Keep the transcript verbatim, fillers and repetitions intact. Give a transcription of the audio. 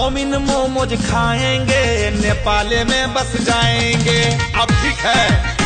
Chow mein momos खाएंगे, नेपाल में बस जाएंगे। अब ठीक है।